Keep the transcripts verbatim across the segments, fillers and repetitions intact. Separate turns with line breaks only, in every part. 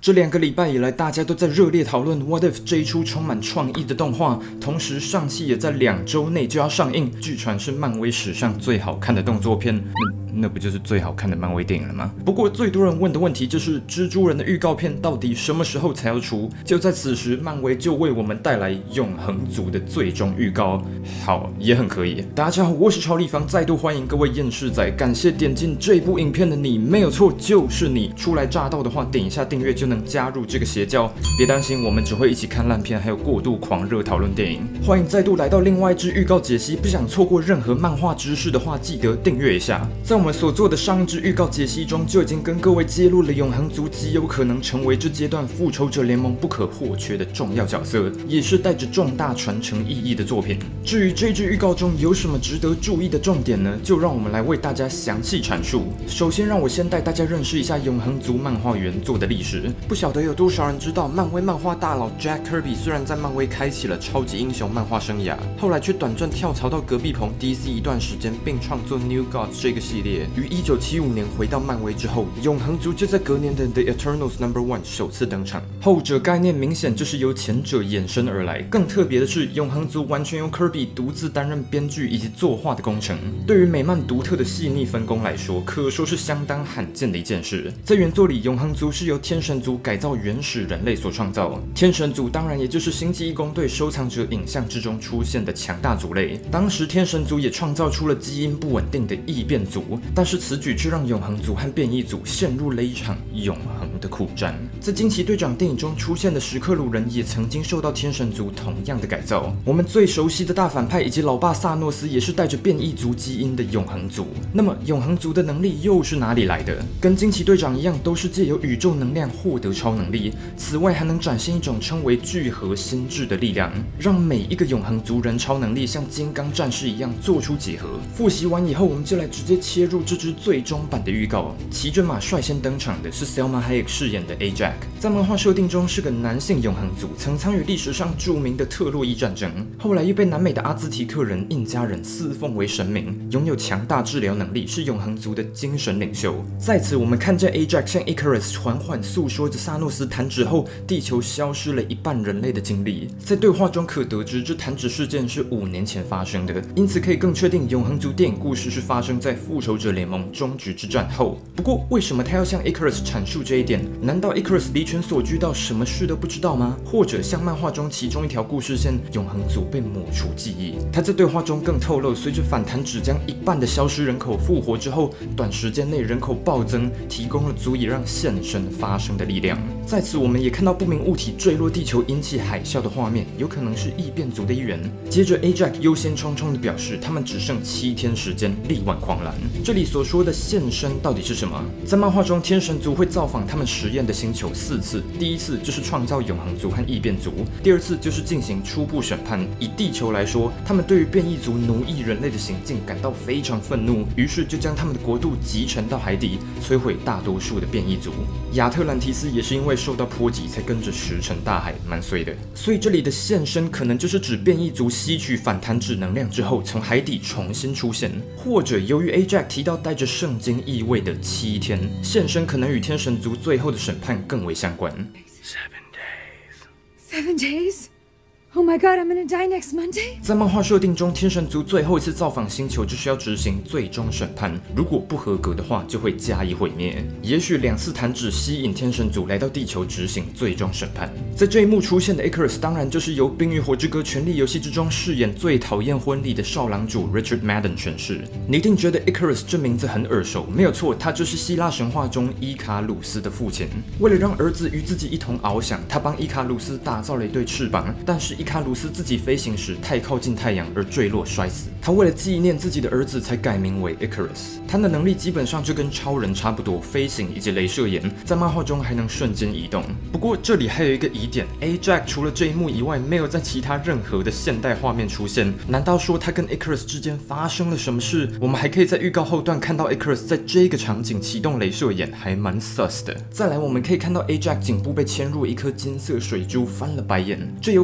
这两个礼拜以来，大家都在热烈讨论《What If》这一出充满创意的动画，同时上期也在两周内就要上映，据传是漫威史上最好看的动作片。那, 那不就是最好看的漫威电影了吗？不过最多人问的问题就是蜘蛛人的预告片到底什么时候才要出？就在此时，漫威就为我们带来永恒族的最终预告。好，也很可以。大家好，我是超立方，再度欢迎各位厌世仔，感谢点进这部影片的你，没有错，就是你。初来乍到的话，点一下订阅就能加入这个邪教。别担心，我们只会一起看烂片，还有过度狂热讨论电影。欢迎再度来到另外一支预告解析，不想错过任何漫画知识的话，记得订阅一下。在我们所做的上一支预告解析中，就已经跟各位揭露了永恒族极有可能成为这阶段复仇者联盟不可或缺的重要角色，也是带着重大传承意义的作品。至于这支预告中有什么值得注意的重点呢？就让我们来为大家详细阐述。首先，让我先带大家认识一下永恒族漫画原作的历史。不晓得有多少人知道，漫威漫画大佬 Jack Kirby 虽然在漫威开启了超级英雄漫画生涯，后来却短暂跳槽到隔壁棚 D C 一段时间，并创作 New Gods 这个系列。于一九七五年回到漫威之后，永恒族就在隔年的 The Eternals Number One 首次登场。后者概念明显就是由前者衍生而来。更特别的是，永恒族完全由 Kirby 独自担任编剧以及作画的工程。对于美漫独特的细腻分工来说，可说是相当罕见的一件事。在原作里，永恒族是由天神族改造原始人类所创造。天神族当然也就是星际义工队收藏者影像之中出现的强大族类。当时天神族也创造出了基因不稳定的异变族，但是此举却让永恒族和变异族陷入了一场永恒的苦战。在惊奇队长电影中出现的史克鲁人也曾经受到天神族同样的改造。我们最熟悉的大反派以及老爸萨诺斯也是带着变异族基因的永恒族。那么永恒族的能力又是哪里来的？跟惊奇队长一样，都是借由宇宙能量获得超能力。此外，还能展现一种称为聚合心智的力量，让每一个永恒族人超能力像金刚战士一样做出结合。复习完以后，我们就来直接切入这支最终版的预告。骑着马率先登场的是 Salma Hayek 饰演的 Ajak， 在漫画设定中是个男性永恒族，曾参与历史上著名的特洛伊战争，后来又被南美的阿兹提克人、印加人赐奉为神明，拥有强大治疗能力，是永恒族的精神领袖。在此，我们看见 Ajak 向 Icarus 缓缓诉说着萨诺斯弹指后地球消失了一半人类的经历。在对话中可得知，这弹指事件是五年前发生的，因此可以更确定永恒族电影故事是发生在复仇者联盟终局之战后。不过，为什么他要向 Icarus 阐述这一点？难道 Icarus 离群索居到什么事都不知道吗？或者像漫画中其中一条故事线，永恒族被抹除记忆？他在对话中更透露，随着反弹指将一半的消失人口复活之后，短时间内人口暴增，提供了足以让现身发生的力量。在此，我们也看到不明物体坠落地球引起海啸的画面，有可能是异变族的一员。接着 Ajak 忧心忡忡地表示，他们只剩七天时间，力挽狂澜。这里所说的现身到底是什么？在漫画中，天神族会造访他们实验的星球四次，第一次就是创造永恒族和异变族，第二次就是进行初步审判。以地球来说，他们对于变异族奴役人类的行径感到非常愤怒，于是就将他们的国度集沉到海底，摧毁大多数的变异族。亚特兰提斯也是因为受到波及才跟着石沉大海，蛮衰的。所以这里的现身可能就是指变异族吸取反弹指能量之后，从海底重新出现，或者由于 Ajak 提到带着圣经意味的七天，现身可能与天神族最后的审判更为相关。
Seven days.
Seven days? Oh my god, I'm gonna die next Monday?
在漫画设定中，天神族最后一次造访星球就是要执行最终审判，如果不合格的话，就会加以毁灭。也许两次弹指吸引天神族来到地球执行最终审判。在这一幕出现的 Icarus 当然就是由《冰与火之歌：权力游戏》之中饰演最讨厌婚礼的少郎主 Richard Madden 诠释。你一定觉得 Icarus 这名字很耳熟，没有错，他就是希腊神话中伊卡鲁斯的父亲。为了让儿子与自己一同翱翔，他帮伊卡鲁斯打造了一对翅膀，但是伊卡鲁斯自己飞行时太靠近太阳而坠落摔死。他为了纪念自己的儿子，才改名为 Icarus。他的能力基本上就跟超人差不多，飞行以及雷射眼，在漫画中还能瞬间移动。不过这里还有一个疑点 ，Ajak 除了这一幕以外，没有在其他任何的现代画面出现。难道说他跟 Icarus 之间发生了什么事？我们还可以在预告后段看到 Icarus 在这个场景启动雷射眼，还蛮 sus 的。再来，我们可以看到 Ajak 颈部被嵌入一颗金色水珠，翻了白眼，这有可能暗示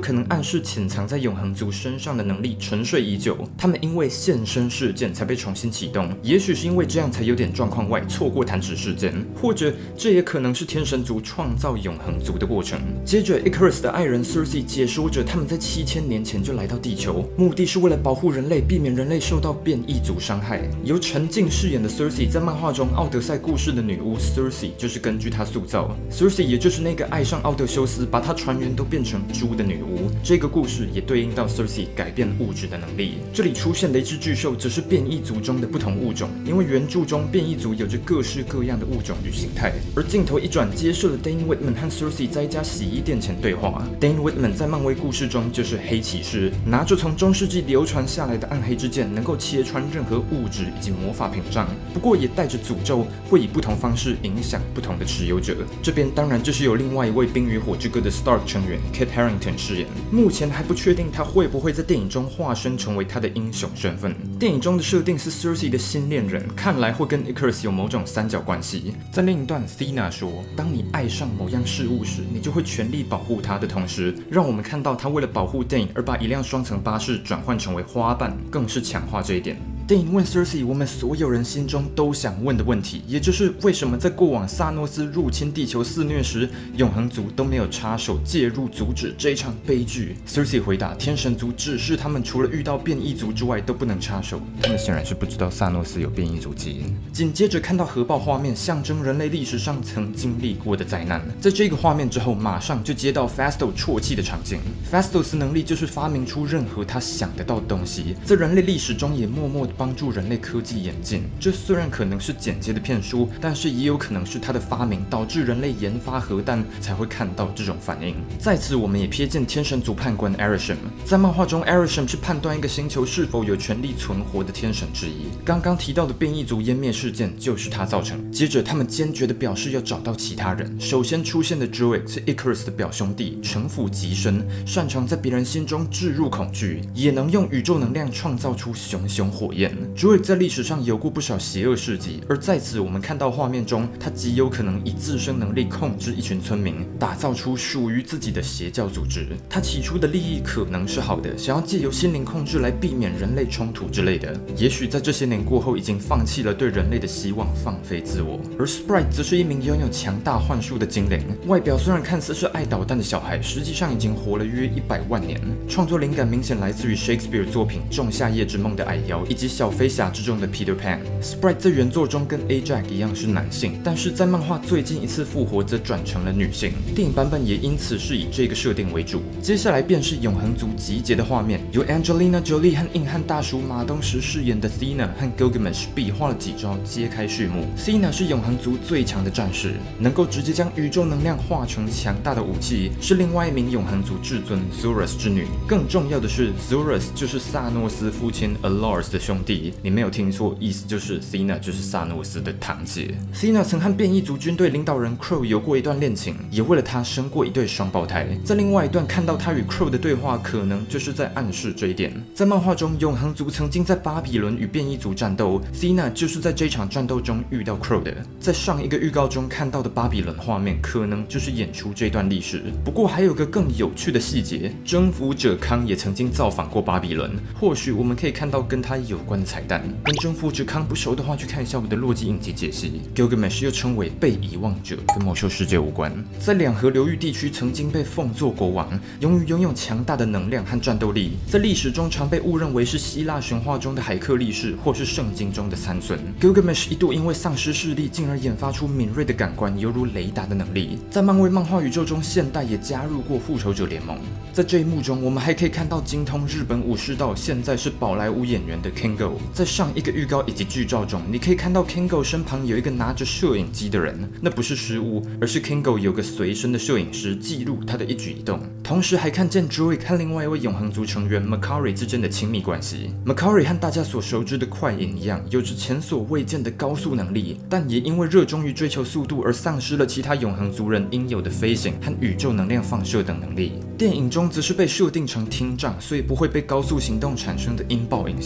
是潜藏在永恒族身上的能力沉睡已久，他们因为现身事件才被重新启动，也许是因为这样才有点状况外错过弹指事件，或者这也可能是天神族创造永恒族的过程。接着 Icarus 的爱人 Cersei 解说着他们在七千年前就来到地球，目的是为了保护人类，避免人类受到变异族伤害。由陈静饰演的 Cersei 在漫画中奥德赛故事的女巫 Cersei 就是根据她塑造， Cersei 也就是那个爱上奥德修斯，把他船员都变成猪的女巫。这个故事也对应到 Cersei 改变物质的能力。这里出现的一只巨兽则是变异族中的不同物种，因为原著中变异族有着各式各样的物种与形态。而镜头一转，揭示了 Dane Whitman 和 Cersei 在一家洗衣店前对话。Dane Whitman 在漫威故事中就是黑骑士，拿着从中世纪流传下来的暗黑之剑，能够切穿任何物质以及魔法屏障，不过也带着诅咒，会以不同方式影响不同的持有者。这边当然就是由另外一位《冰与火之歌》的 Stark 成员 Kit Harington 饰演，目前还不确定他会不会在电影中化身成为他的英雄身份。电影中的设定是 Cersei 的新恋人，看来会跟 Icarus 有某种三角关系。在另一段 Thena 说，当你爱上某样事物时，你就会全力保护它的同时，让我们看到他为了保护 Dane 而把一辆双层巴士转换成为花瓣，更是强化这一点。电影问 Cersei 我们所有人心中都想问的问题，也就是为什么在过往萨诺斯入侵地球肆虐时，永恒族都没有插手介入阻止这一场悲剧。 Cersei 回答，天神族指示他们除了遇到变异族之外都不能插手，他们显然是不知道萨诺斯有变异族基因。紧接着看到核爆画面，象征人类历史上曾经历过的灾难。在这个画面之后，马上就接到 Phastos 啜泣的场景。 Phastos 能力就是发明出任何他想得到的东西，在人类历史中也默默地帮助人类科技演进。这虽然可能是简洁的骗书，但是也有可能是他的发明导致人类研发核弹才会看到这种反应。在此我们也瞥见天神族判官 Arishem， 在漫画中 Arishem 是判断一个星球是否有权利存活的天神之一。刚刚提到的变异族湮灭事件就是他造成。接着他们坚决地表示要找到其他人。首先出现的 Druig 是 Icarus 的表兄弟，城府极深，擅长在别人心中置入恐惧，也能用宇宙能量创造出熊熊火焰。Druig 在历史上有过不少邪恶事迹，而在此我们看到画面中，他极有可能以自身能力控制一群村民，打造出属于自己的邪教组织。他起初的利益可能是好的，想要借由心灵控制来避免人类冲突之类的。也许在这些年过后，已经放弃了对人类的希望，放飞自我。而 Sprite 则是一名拥有强大幻术的精灵，外表虽然看似是爱捣蛋的小孩，实际上已经活了约一百万年。创作灵感明显来自于 Shakespeare 作品《仲夏夜之梦》的矮妖，以及小飞侠之中的 Peter Pan。Sprite 在原作中跟 Ajax 一样是男性，但是在漫画最近一次复活则转成了女性，电影版本也因此是以这个设定为主。接下来便是永恒族集结的画面，由 Angelina Jolie 和硬汉大叔马东石饰演的 Thena 和 Gilgamesh 比划了几招，揭开序幕。Thena 是永恒族最强的战士，能够直接将宇宙能量化成强大的武器，是另外一名永恒族至尊 Zorus 之女。更重要的是 Zorus 就是萨诺斯父亲 Alars 的兄弟，你没有听错，意思就是 Thena 就是萨诺斯的堂姐。Thena 曾和变异族军队领导人 Crow 有过一段恋情，也为了他生过一对双胞胎。在另外一段看到他与 Crow 的对话，可能就是在暗示这一点。在漫画中，永恒族曾经在巴比伦与变异族战斗， Thena 就是在这场战斗中遇到 Crow 的。在上一个预告中看到的巴比伦画面，可能就是演出这段历史。不过还有个更有趣的细节，征服者康也曾经造访过巴比伦，或许我们可以看到跟他有关的彩蛋。跟征服者康不熟的话，去看一下我的洛基影集解析。Gilgamesh 又称为被遗忘者，跟魔兽世界无关。在两河流域地区曾经被奉作国王，由于拥有强大的能量和战斗力，在历史中常被误认为是希腊神话中的海克力士，或是圣经中的参孙。Gilgamesh 一度因为丧失视力，进而研发出敏锐的感官，犹如雷达的能力。在漫威漫画宇宙中，现代也加入过复仇者联盟。在这一幕中，我们还可以看到精通日本武士道，现在是宝莱坞演员的 Kingo。在上一个预告以及剧照中，你可以看到 Kingo 身旁有一个拿着摄影机的人，那不是失误，而是 Kingo 有个随身的摄影师记录他的一举一动。同时还看见 Druig 和另外一位永恒族成员 Makari 之间的亲密关系。Makari 和大家所熟知的快银一样，有着前所未见的高速能力，但也因为热衷于追求速度而丧失了其他永恒族人应有的飞行和宇宙能量放射等能力。电影中则是被设定成听障，所以不会被高速行动产生的音爆影响。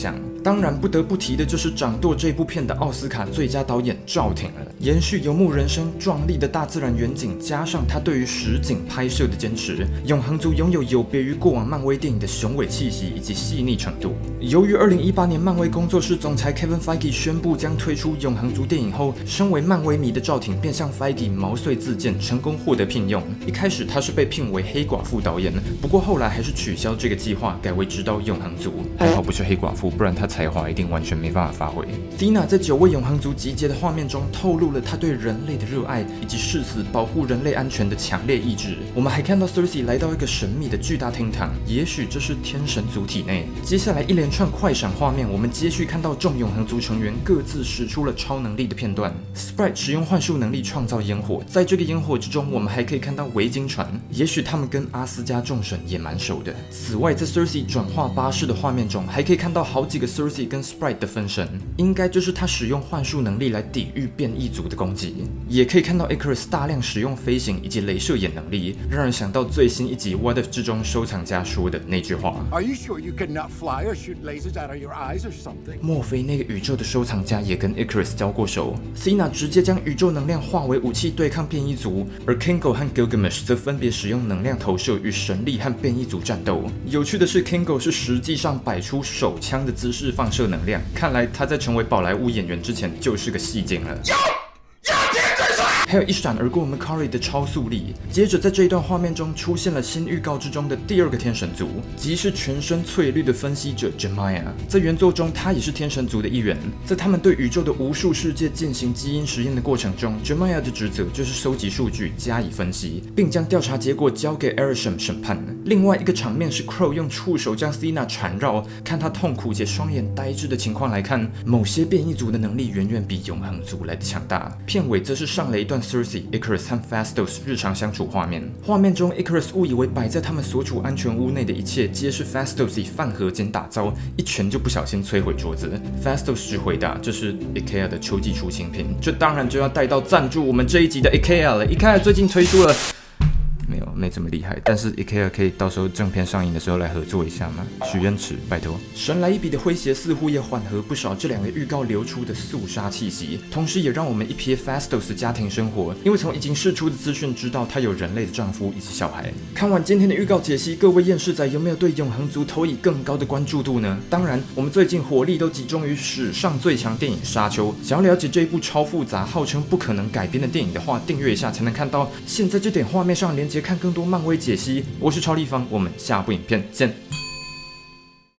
当然，不得不提的就是掌舵这部片的奥斯卡最佳导演赵婷了。延续游牧人生壮丽的大自然远景，加上他对于实景拍摄的坚持，永恒族拥有有别于过往漫威电影的雄伟气息以及细腻程度。由于二零一八年漫威工作室总裁 Kevin Feige 宣布将推出永恒族电影后，身为漫威迷的赵婷便向 Feige 毛遂自荐，成功获得聘用。一开始他是被聘为黑寡妇导演，不过后来还是取消这个计划，改为指导永恒族。还好不是黑寡妇，不然他才华一定完全没办法发挥。Thena 在九位永恒族集结的画面中，透露了他对人类的热爱以及誓死保护人类安全的强烈意志。我们还看到 Cersei 来到一个神秘的巨大厅堂，也许这是天神族体内。接下来一连串快闪画面，我们接续看到众永恒族成员各自使出了超能力的片段。Sprite 使用幻术能力创造烟火，在这个烟火之中，我们还可以看到维京船，也许他们跟阿斯加众神也蛮熟的。此外，在 Cersei 转化巴士的画面中，还可以看到好几个 Cersei 跟 Sprite 的分身，应该就是他使用幻术能力来抵御变异族的攻击。也可以看到 Icarus 大量使用飞行以及雷射眼能力，让人想到最新一集 What If 之中收藏家说的那句话。
Are you sure you cannot fly or shoot lasers out of your eyes or something?
莫非那个宇宙的收藏家也跟 Icarus 交过手 ？Thena 直接将宇宙能量化为武器对抗变异族，而 Kingo 和 Gilgamesh 则分别使用能量投射与神力和变异族战斗。有趣的是 ，Kingo 是实际上摆出手枪的姿势放射能量，看来他在成为宝莱坞演员之前就是个戏精了。还有一闪而过 Makkari 的超速力。接着在这一段画面中出现了新预告之中的第二个天神族，即是全身翠绿的分析者 Jemaya。在原作中，他也是天神族的一员。在他们对宇宙的无数世界进行基因实验的过程中 ，Jemaya 的职责就是收集数据加以分析，并将调查结果交给 Arishem 审判。另外一个场面是 Crow 用触手将 Thena 缠绕，看他痛苦且双眼呆滞的情况来看，某些变异族的能力远远比永恒族来的强大。片尾则是上了一段 Cersei、Icarus 和 Phastos 日常相处画面。画面中 ，Icarus 误以为摆在他们所处安全屋内的一切皆是 Phastos 以饭盒间打造，一拳就不小心摧毁桌子。Phastos 只回答：“这是 IKEA 的秋季出新品。”这当然就要带到赞助我们这一集的 IKEA 了。IKEA 最近推出了。没有，没这么厉害。但是 IKEA 可以到时候正片上映的时候来合作一下吗？许愿池，拜托。神来一笔的诙谐似乎也缓和不少这两个预告流出的肃杀气息，同时也让我们一瞥 Phastos 的家庭生活，因为从已经释出的资讯知道她有人类的丈夫以及小孩。看完今天的预告解析，各位厌世仔有没有对永恒族投以更高的关注度呢？当然，我们最近火力都集中于史上最强电影《沙丘》。想要了解这一部超复杂、号称不可能改编的电影的话，订阅一下才能看到现在这点画面上连接看更多漫威解析。我是超立方，我们下部影片见。